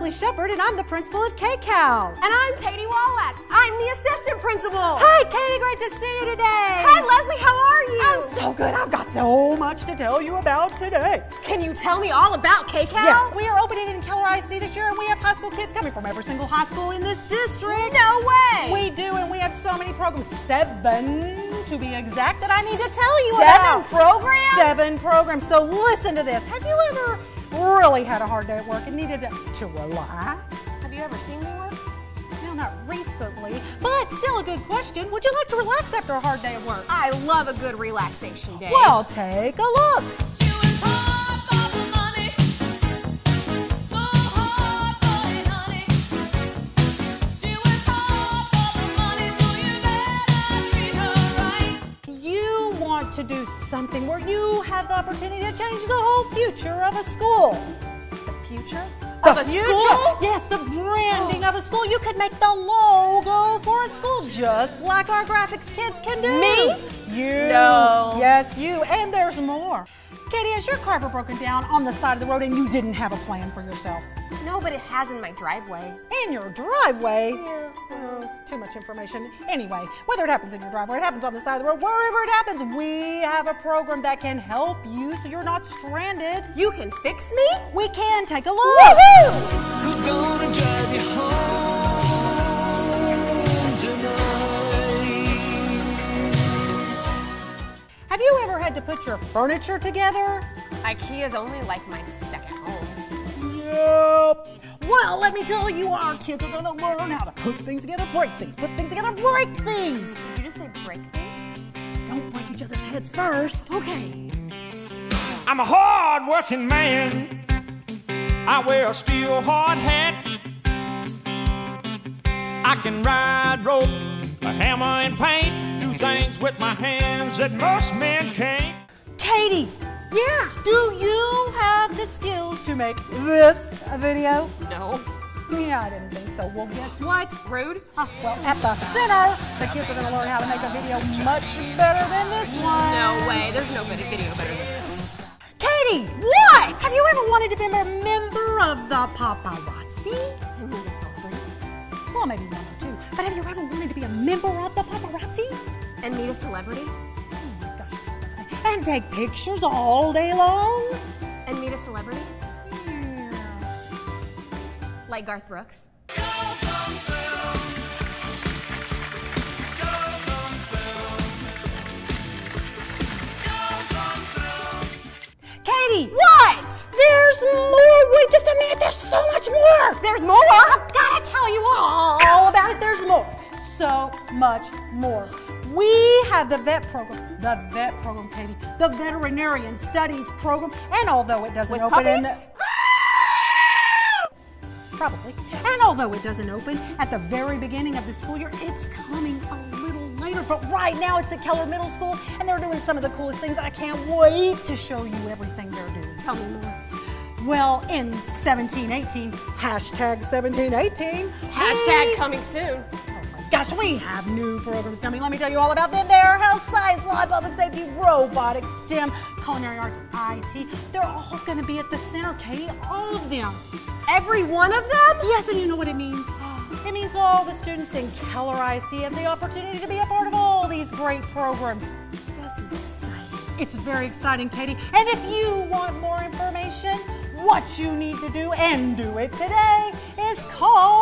Shepard, and I'm the principal of KCAL. And I'm Katie Wallach. I'm the assistant principal. Hi, Katie. Great to see you today. Hi, Leslie. How are you? I'm so good. I've got so much to tell you about today. Can you tell me all about KCAL? Yes, we are opening in Keller ISD this year, and we have high school kids coming from every single high school in this district. No way. We do, and we have so many programs. 7 to be exact that I need to tell you about. 7 programs? 7 programs. So listen to this. Have you ever really had a hard day at work and needed to relax? Have you ever seen me work? No, not recently, but still a good question. Would you like to relax after a hard day at work? I love a good relaxation day. Well, take a look. To do something where you have the opportunity to change the whole future of a school. The future? Of a school? Yes, the branding of a school. You could make the logo for a school just like our graphics kids can do. Me? You. No. Yes, you. And there's more. Katie, has your car ever broken down on the side of the road and you didn't have a plan for yourself? No, but it has in my driveway. In your driveway? Yeah. Too much information. Anyway, whether it happens in your driveway, it happens on the side of the road, wherever it happens, we have a program that can help you so you're not stranded. You can fix me? We can. Take a look. Woohoo! Who's gonna drive you home tonight? Have you ever had to put your furniture together? IKEA's only like my second home. Yep. Well, let me tell you, our kids are going to learn how to put things together, break things, put things together, break things. Did you just say break things? Don't break each other's heads first. Okay. I'm a hard-working man. I wear a steel hard hat. I can ride rope, a hammer and paint, do things with my hands that most men can't. Katie. Yeah. Do you have the skills to make this a video? No. Yeah, I didn't think so. Well, guess what? Rude? Well, at the center, the kids are going to learn how to make a video much better than this one. No way. There's no video better than this. Katie! What? Have you ever wanted to be a member of the paparazzi? I need a celebrity. Well, maybe 1 or 2. But have you ever wanted to be a member of the paparazzi? And meet a celebrity? And take pictures all day long? And meet a celebrity? Yeah. Like Garth Brooks? Katie! What? There's more! Wait just a minute, there's so much more! There's more? I've got to tell you all about it. There's more. So much more. We have the VET program, Katie, the Veterinarian Studies program, and although it doesn't With open puppies? in the... Probably. And although it doesn't open at the very beginning of the school year, it's coming a little later. But right now it's at Keller Middle School, and they're doing some of the coolest things. I can't wait to show you everything they're doing. Tell me more. Well, in 1718, hashtag 1718. Hashtag coming soon. Gosh, we have new programs coming. Let me tell you all about them. They're health, science, law, public safety, robotics, STEM, culinary arts, IT. They're all going to be at the center, Katie, all of them. Every one of them? Yes, and you know what it means? It means all the students in Keller ISD have the opportunity to be a part of all these great programs. This is exciting. It's very exciting, Katie. And if you want more information, what you need to do, and do it today, is call